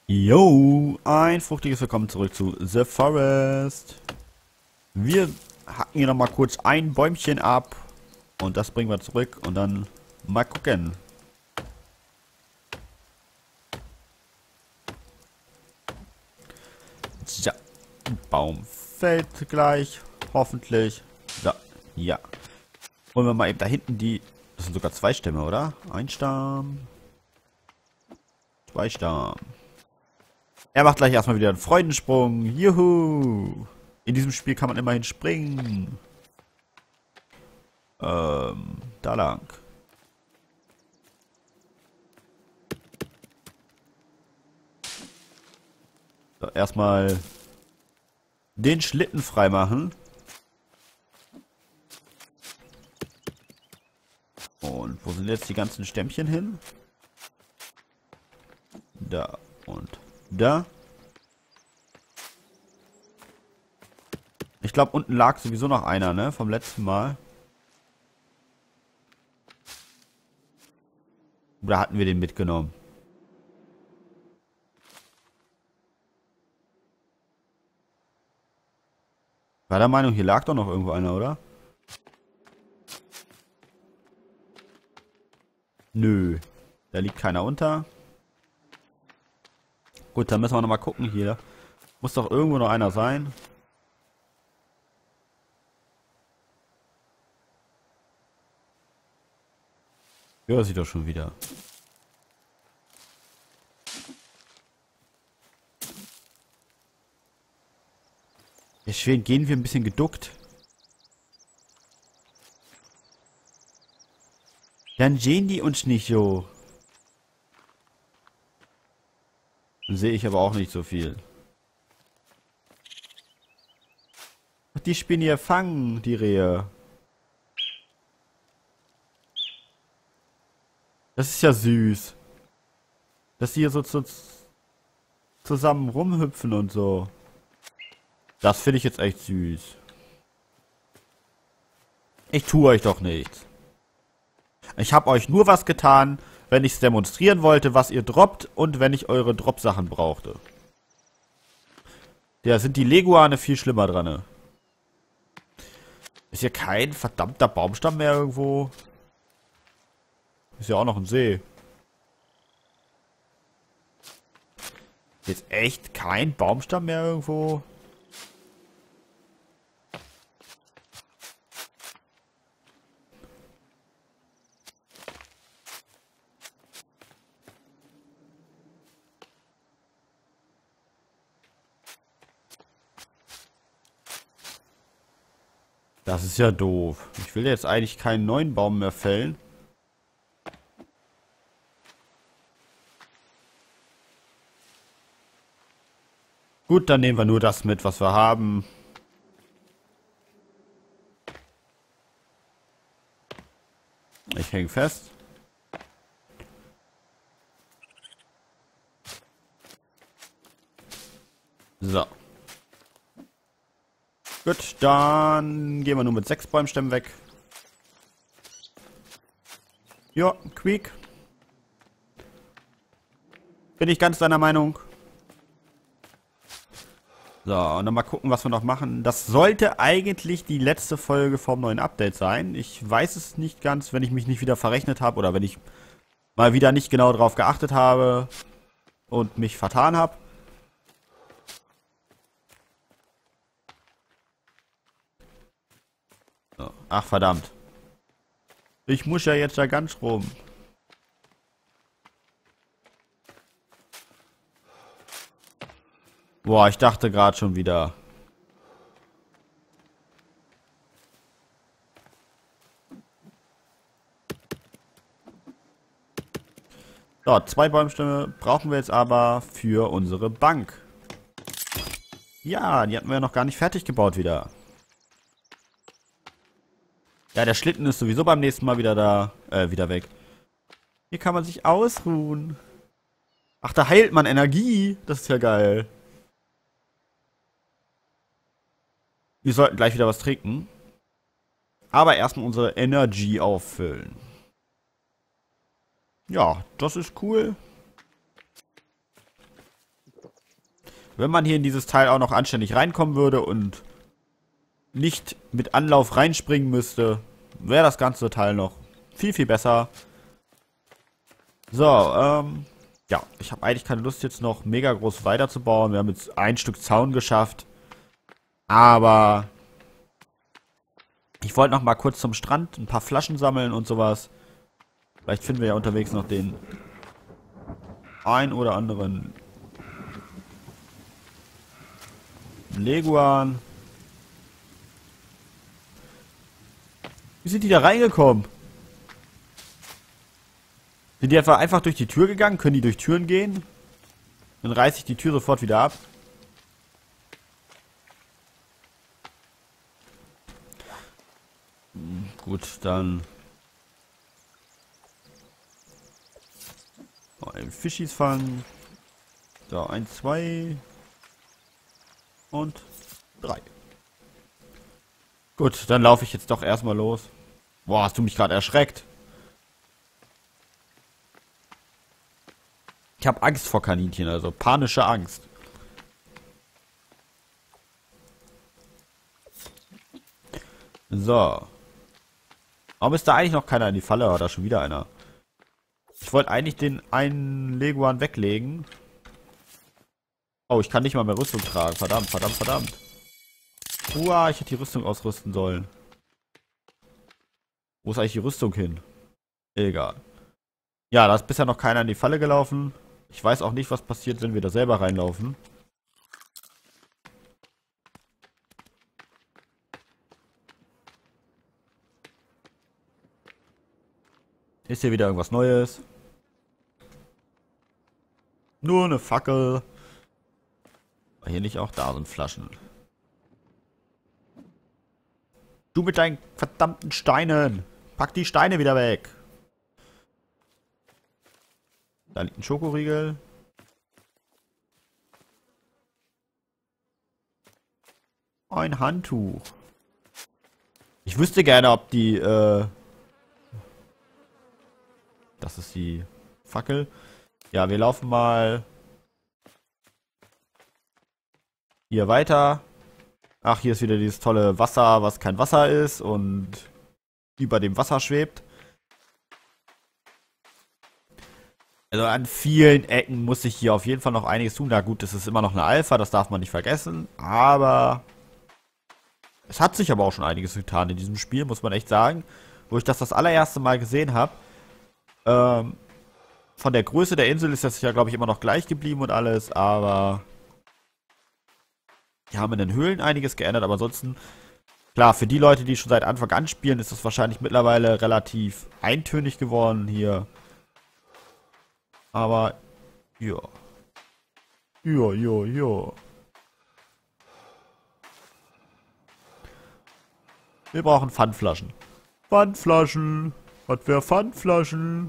Yo, ein fruchtiges Willkommen zurück zu The Forest. Wir hacken hier nochmal kurz ein Bäumchen ab und das bringen wir zurück und dann mal gucken. Ja, Baum fällt gleich, hoffentlich. Ja. Holen wir mal eben da hinten die, das sind sogar zwei Stämme, oder? Ein Stamm, zwei Stamm. Er macht gleich erstmal wieder einen Freudensprung. Juhu! In diesem Spiel kann man immerhin springen. Da lang. So, erstmal den Schlitten freimachen. Und wo sind jetzt die ganzen Stämmchen hin? Da und da. Ich glaube, unten lag sowieso noch einer, ne? Vom letzten Mal. Oder hatten wir den mitgenommen? War der Meinung, hier lag doch noch irgendwo einer, oder? Nö. Da liegt keiner unter. Gut, dann müssen wir nochmal gucken hier. Muss doch irgendwo noch einer sein. Ja, sieht doch schon wieder. Deswegen gehen wir ein bisschen geduckt. Dann sehen die uns nicht so. Dann sehe ich aber auch nicht so viel. Die spielen hier fangen, die Rehe. Das ist ja süß. Dass die hier so zusammen rumhüpfen und so. Das finde ich jetzt echt süß. Ich tue euch doch nichts. Ich habe euch nur was getan, wenn ich es demonstrieren wollte, was ihr droppt und wenn ich eure Drop-Sachen brauchte. Da sind die Leguane viel schlimmer dran. Ne? Ist hier kein verdammter Baumstamm mehr irgendwo? Ist ja auch noch ein See. Ist jetzt echt kein Baumstamm mehr irgendwo? Das ist ja doof. Ich will jetzt eigentlich keinen neuen Baum mehr fällen. Gut, dann nehmen wir nur das mit, was wir haben. Ich hänge fest. So. Gut, dann gehen wir nur mit 6 Bäumstämmen weg. Ja, quick. Bin ich ganz deiner Meinung. So, und dann mal gucken, was wir noch machen. Das sollte eigentlich die letzte Folge vom neuen Update sein. Ich weiß es nicht ganz, wenn ich mich nicht wieder verrechnet habe oder wenn ich mal wieder nicht genau drauf geachtet habe und mich vertan habe. So. Ach, verdammt. Ich muss ja jetzt da ganz rum. Boah, ich dachte gerade schon wieder. So, 2 Bäumstämme brauchen wir jetzt aber für unsere Bank. Ja, die hatten wir ja noch gar nicht fertig gebaut wieder. Ja, der Schlitten ist sowieso beim nächsten Mal wieder da, wieder weg. Hier kann man sich ausruhen. Ach, da heilt man Energie. Das ist ja geil. Wir sollten gleich wieder was trinken. Aber erstmal unsere Energy auffüllen. Ja, das ist cool. Wenn man hier in dieses Teil auch noch anständig reinkommen würde und nicht mit Anlauf reinspringen müsste, wäre das ganze Teil noch viel, viel besser. So, ja, ich habe eigentlich keine Lust jetzt noch mega groß weiterzubauen. Wir haben jetzt ein Stück Zaun geschafft. Aber ich wollte noch mal kurz zum Strand ein paar Flaschen sammeln und sowas. Vielleicht finden wir ja unterwegs noch den ein oder anderen Leguan. Wie sind die da reingekommen? Sind die einfach durch die Tür gegangen? Können die durch Türen gehen? Dann reiße ich die Tür sofort wieder ab. Gut, dann noch einen Fischis fangen. So, 1, 2 und 3. Gut, dann laufe ich jetzt doch erstmal los. Boah, hast du mich gerade erschreckt? Ich habe Angst vor Kaninchen, also panische Angst. So. Warum ist da eigentlich noch keiner in die Falle? Oder schon wieder einer? Ich wollte eigentlich den einen Leguan weglegen. Oh, ich kann nicht mal mehr Rüstung tragen. Verdammt, verdammt, verdammt. Uah, ich hätte die Rüstung ausrüsten sollen. Wo ist eigentlich die Rüstung hin? Egal. Ja, da ist bisher noch keiner in die Falle gelaufen. Ich weiß auch nicht, was passiert, wenn wir da selber reinlaufen. Ist hier wieder irgendwas Neues? Nur eine Fackel. War hier nicht auch? Da sind Flaschen. Du mit deinen verdammten Steinen. Pack die Steine wieder weg. Da liegt ein Schokoriegel. Ein Handtuch. Ich wüsste gerne, ob die, das ist die Fackel. Ja, wir laufen mal hier weiter. Ach, hier ist wieder dieses tolle Wasser, was kein Wasser ist und über dem Wasser schwebt. Also an vielen Ecken muss ich hier auf jeden Fall noch einiges tun. Na gut, es ist immer noch eine Alpha, das darf man nicht vergessen. Aber es hat sich aber auch schon einiges getan in diesem Spiel, muss man echt sagen. Wo ich das allererste Mal gesehen habe. Von der Größe der Insel ist das ja, glaube ich, immer noch gleich geblieben und alles. Aber die haben in den Höhlen einiges geändert. Aber ansonsten, klar, für die Leute, die schon seit Anfang an spielen, ist das wahrscheinlich mittlerweile relativ eintönig geworden hier. Aber, ja. Ja. Wir brauchen Pfandflaschen. Pfandflaschen. Was wäre Pfandflaschen?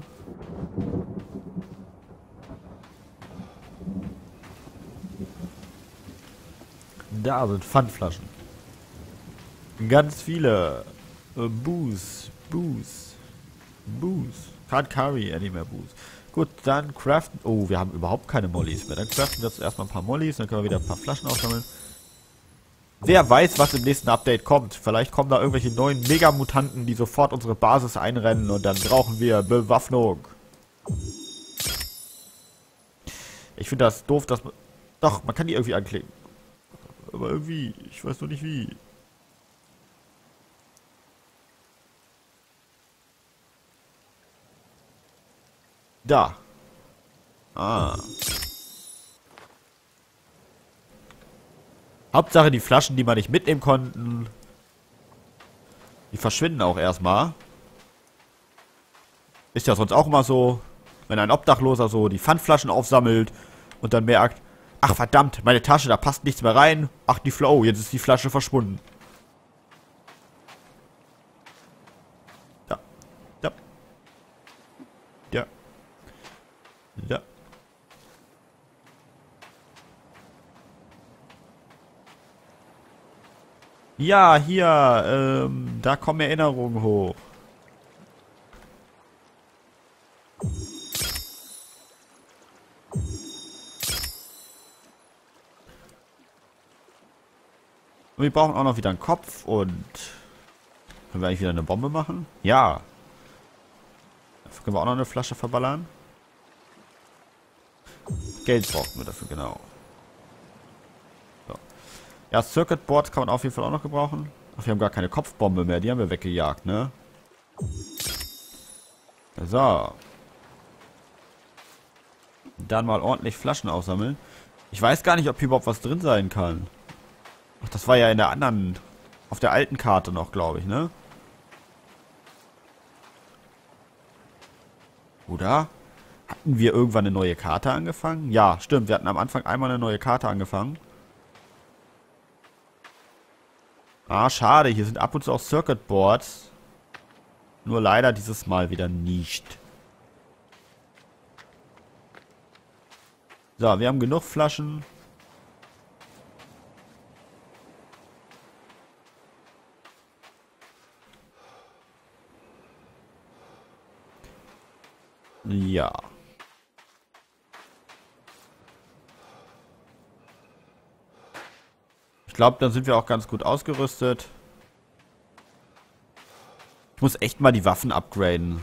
Da sind Pfandflaschen. Ganz viele. Booze. Can't carry any mehr Booze. Gut, dann craften. Oh, wir haben überhaupt keine Mollys mehr. Dann craften wir jetzt erstmal ein paar Mollys. Dann können wir wieder ein paar Flaschen aufsammeln. Wer weiß, was im nächsten Update kommt. Vielleicht kommen da irgendwelche neuen Megamutanten, die sofort unsere Basis einrennen. Und dann brauchen wir Bewaffnung. Ich finde das doof, dass man... Doch, man kann die irgendwie anklicken. Aber irgendwie, ich weiß noch nicht wie. Da. Ah. Hauptsache die Flaschen, die man nicht mitnehmen konnten, die verschwinden auch erstmal. Ist ja sonst auch immer so, wenn ein Obdachloser so die Pfandflaschen aufsammelt und dann merkt, ach verdammt, meine Tasche, da passt nichts mehr rein. Ach die Flow, jetzt ist die Flasche verschwunden. Ja. Ja. Ja. Ja. Ja, hier, da kommen Erinnerungen hoch. Und wir brauchen auch noch wieder einen Kopf und... Können wir eigentlich wieder eine Bombe machen? Ja. Dafür können wir auch noch eine Flasche verballern. Geld brauchen wir dafür, genau. So. Ja, Circuit Boards kann man auf jeden Fall auch noch gebrauchen. Ach, wir haben gar keine Kopfbombe mehr. Die haben wir weggejagt, ne? So. Dann mal ordentlich Flaschen aufsammeln. Ich weiß gar nicht, ob hier überhaupt was drin sein kann. Ach, das war ja in der anderen... Auf der alten Karte noch, glaube ich, ne? Oder? Hatten wir irgendwann eine neue Karte angefangen? Ja, stimmt. Wir hatten am Anfang einmal eine neue Karte angefangen. Ah, schade. Hier sind ab und zu auch Circuit Boards. Nur leider dieses Mal wieder nicht. So, wir haben genug Flaschen. Ja. Ich glaube, dann sind wir auch ganz gut ausgerüstet. Ich muss echt mal die Waffen upgraden.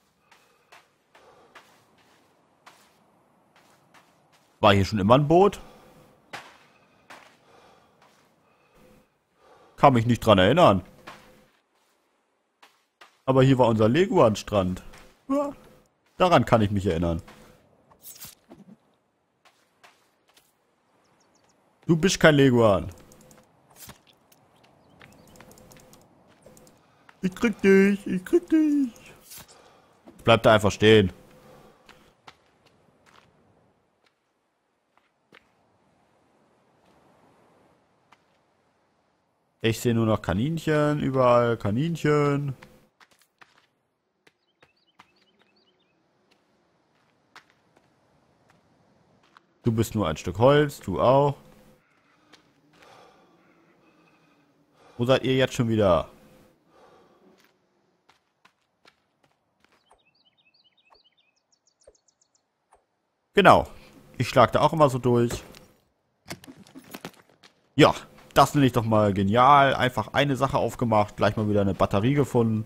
War hier schon immer ein Boot? Kann mich nicht dran erinnern. Aber hier war unser Leguan-Strand. Ja, daran kann ich mich erinnern. Du bist kein Leguan. Ich krieg dich, ich krieg dich. Bleib da einfach stehen. Ich sehe nur noch Kaninchen, überall Kaninchen. Du bist nur ein Stück Holz, du auch. Wo seid ihr jetzt schon wieder? Genau. Ich schlag da auch immer so durch. Ja, das nenne ich doch mal genial. Einfach eine Sache aufgemacht, gleich mal wieder eine Batterie gefunden.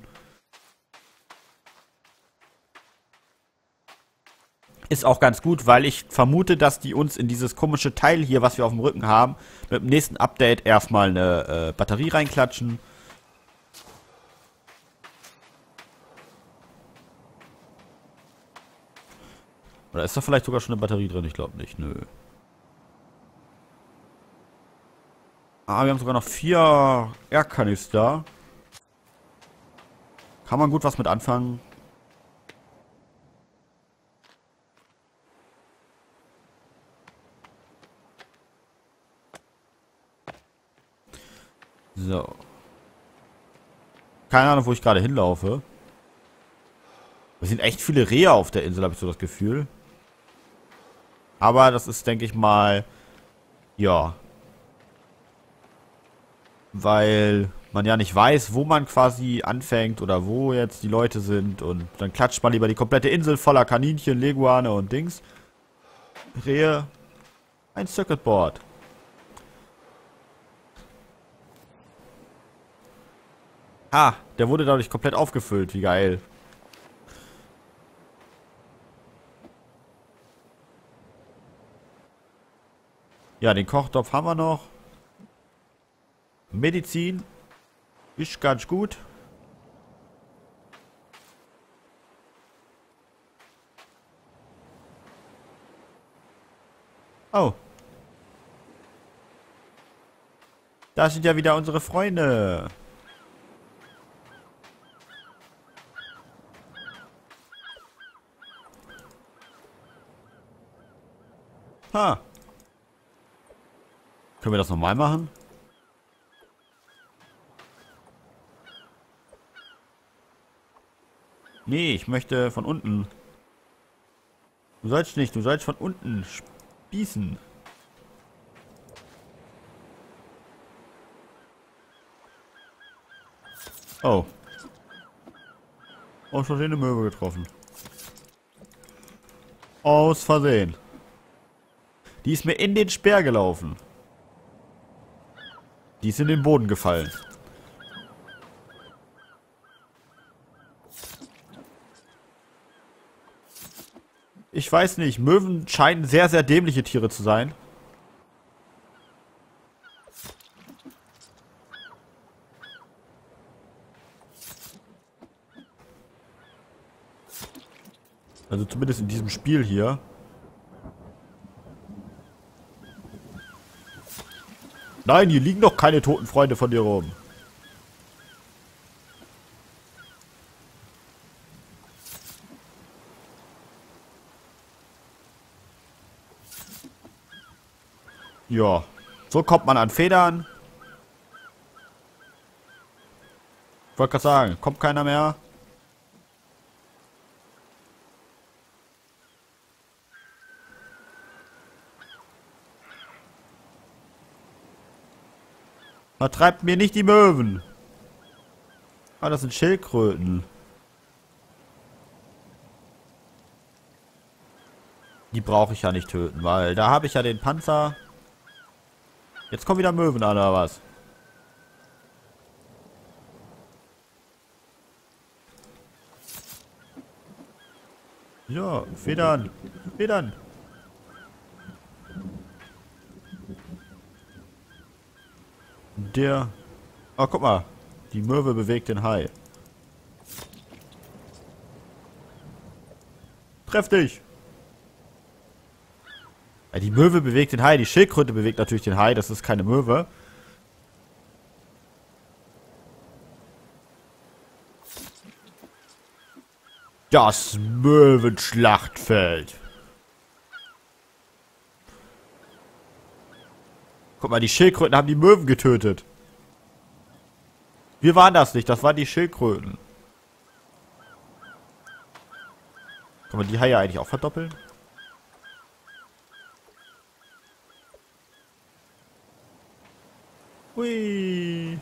Ist auch ganz gut, weil ich vermute, dass die uns in dieses komische Teil hier, was wir auf dem Rücken haben, mit dem nächsten Update erstmal eine Batterie reinklatschen. Oder ist da vielleicht sogar schon eine Batterie drin? Ich glaube nicht, nö. Ah, wir haben sogar noch 4 Airkanister. Kann man gut was mit anfangen. So. Keine Ahnung, wo ich gerade hinlaufe. Es sind echt viele Rehe auf der Insel, habe ich so das Gefühl. Aber das ist, denke ich mal, ja. Weil man ja nicht weiß, wo man quasi anfängt oder wo jetzt die Leute sind. Und dann klatscht man lieber die komplette Insel voller Kaninchen, Leguane und Dings. Rehe. Ein Circuit Board. Ah, der wurde dadurch komplett aufgefüllt. Wie geil. Ja, den Kochtopf haben wir noch. Medizin. Ist ganz gut. Oh. Das sind ja wieder unsere Freunde. Ha. Können wir das nochmal machen? Nee, ich möchte von unten. Du sollst nicht, du sollst von unten spießen. Oh. Aus Versehen eine Möwe getroffen. Aus Versehen. Die ist mir in den Speer gelaufen. Die ist in den Boden gefallen. Ich weiß nicht, Möwen scheinen sehr, sehr dämliche Tiere zu sein. Also zumindest in diesem Spiel hier. Nein, hier liegen doch keine toten Freunde von dir rum. Ja, so kommt man an Federn. Ich wollte gerade sagen, kommt keiner mehr. Vertreibt mir nicht die Möwen. Ah, das sind Schildkröten. Die brauche ich ja nicht töten, weil da habe ich ja den Panzer. Jetzt kommen wieder Möwen an, oder was? Ja, Federn. Federn. Der... Oh, guck mal. Die Möwe bewegt den Hai. Treff dich! Ja, die Möwe bewegt den Hai. Die Schildkröte bewegt natürlich den Hai. Das ist keine Möwe. Das Möwenschlachtfeld. Guck mal, die Schildkröten haben die Möwen getötet. Wir waren das nicht, das waren die Schildkröten. Kann man die Haie eigentlich auch verdoppeln? Hui.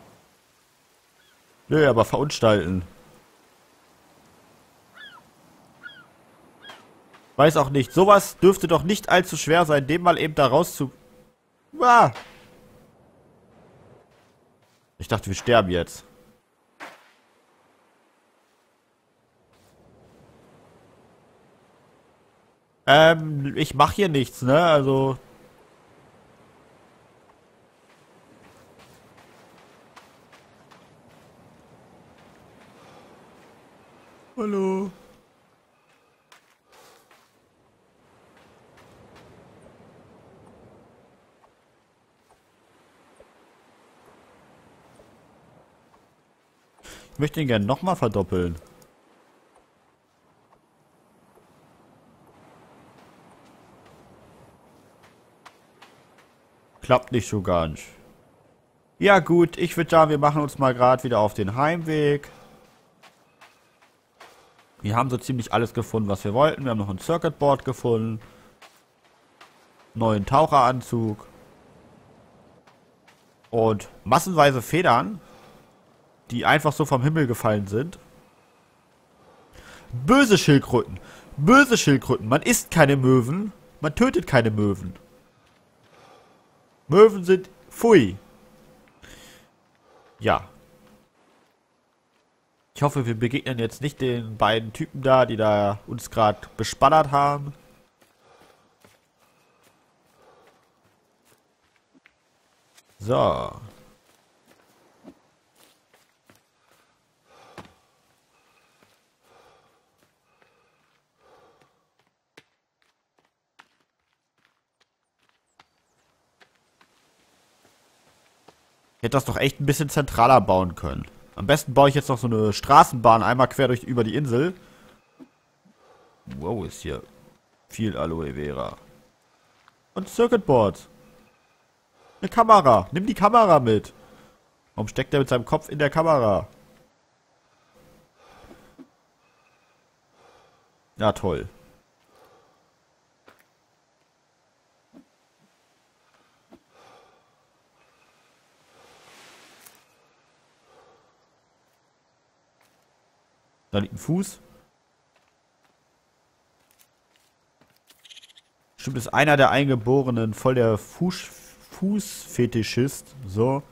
Nö, aber verunstalten. Weiß auch nicht. Sowas dürfte doch nicht allzu schwer sein, dem mal eben da raus zu... Ah. Ich dachte, wir sterben jetzt. Ich mache hier nichts, ne? Also... Hallo. Ich möchte ihn gerne nochmal verdoppeln. Klappt nicht so ganz. Ja gut, ich würde sagen, wir machen uns mal gerade wieder auf den Heimweg. Wir haben so ziemlich alles gefunden, was wir wollten. Wir haben noch ein Circuitboard gefunden. Neuen Taucheranzug. Und massenweise Federn, die einfach so vom Himmel gefallen sind. Böse Schildkröten. Böse Schildkröten. Man isst keine Möwen. Man tötet keine Möwen. Möwen sind... Pfui. Ja. Ich hoffe, wir begegnen jetzt nicht den beiden Typen da, die da uns gerade bespannert haben. So. Ich hätte das doch echt ein bisschen zentraler bauen können. Am besten baue ich jetzt noch so eine Straßenbahn einmal quer durch über die Insel. Wow, ist hier viel Aloe Vera. Und Circuitboards. Eine Kamera. Nimm die Kamera mit. Warum steckt er mit seinem Kopf in der Kamera? Ja, toll. Da liegt ein Fuß. Stimmt, ist einer der Eingeborenen voll der Fußfetischist. So.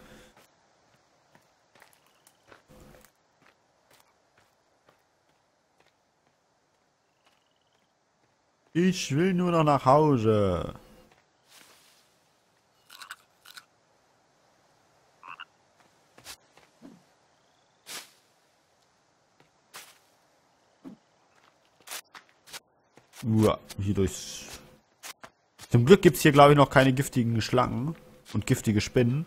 Ich will nur noch nach Hause. Hier durchs... Zum Glück gibt es hier, glaube ich, noch keine giftigen Schlangen und giftige Spinnen.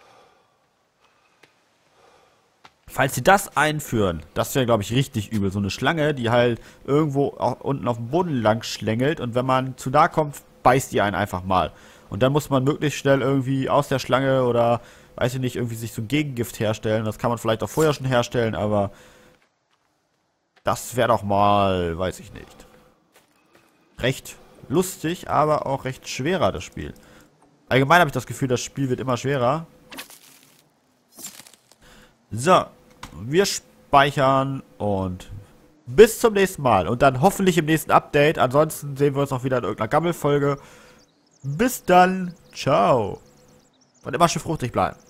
Falls sie das einführen, das wäre, glaube ich, richtig übel. So eine Schlange, die halt irgendwo unten auf dem Boden lang schlängelt und wenn man zu nah kommt, beißt die einen einfach mal. Und dann muss man möglichst schnell irgendwie aus der Schlange oder, weiß ich nicht, irgendwie sich so ein Gegengift herstellen. Das kann man vielleicht auch vorher schon herstellen, aber das wäre doch mal, weiß ich nicht, recht lustig, aber auch recht schwerer, das Spiel. Allgemein habe ich das Gefühl, das Spiel wird immer schwerer. So, wir speichern und bis zum nächsten Mal. Und dann hoffentlich im nächsten Update. Ansonsten sehen wir uns auch wieder in irgendeiner Gammelfolge. Bis dann. Ciao. Und immer schön fruchtig bleiben.